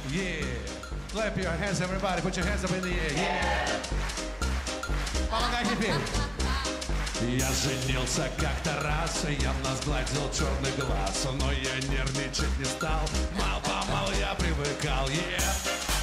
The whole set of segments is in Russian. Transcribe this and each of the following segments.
Yeah. Clap your hands, everybody. Put your hands up in the air. Yeah. Помогайте петь. Я женился как-то раз, и явно сгладил черный глаз, но я нервничать не стал, мало-помалу я привыкал. Yeah.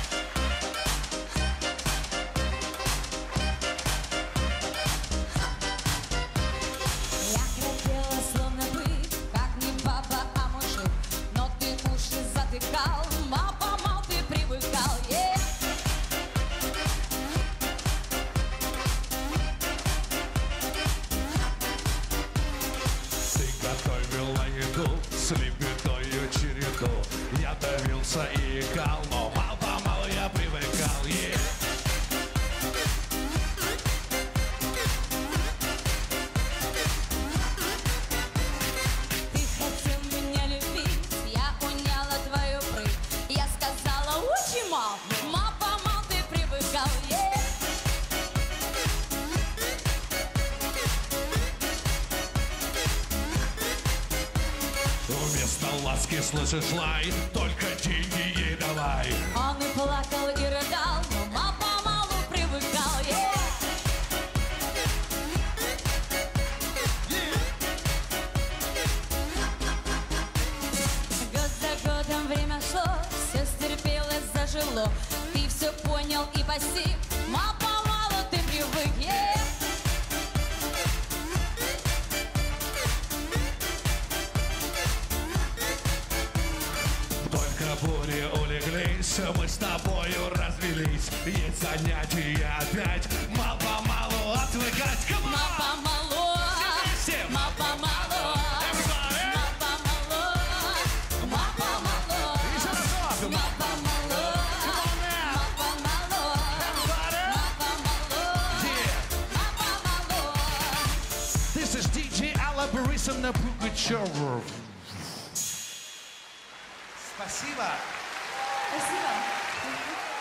Мало-помалу ты привыкал, yeah. Ты готовила еду с лебедою череду. Я давился и икал, но мало-помалу я привыкал, yeah. Ты хотел меня любить, я уняла твою прыть. Я сказала, очень мало, мало-помалу ты привыкал, yeah. Вместо ласки слышишь лай, только деньги ей давай. Он и плакал, и рыдал, но мало-помалу привыкал, yeah. Год за годом время шло, все стерпелось, зажило. Ты все понял и постиг, мало-помалу ты привык, yeah. Только бури улеглись, мы с тобою развелись. Есть занятия опять, мало-помалу отвыкать. Come on! Мало-помалу, Все вместе. мало-помалу, Everybody. мало-помалу, мало-помалу, Еще разок. мало-помалу, Come on now. мало-помалу, Everybody. мало-помалу, Yeah. мало-помалу. This is DJ Alla Борисовна Пугачева. Спасибо. Спасибо.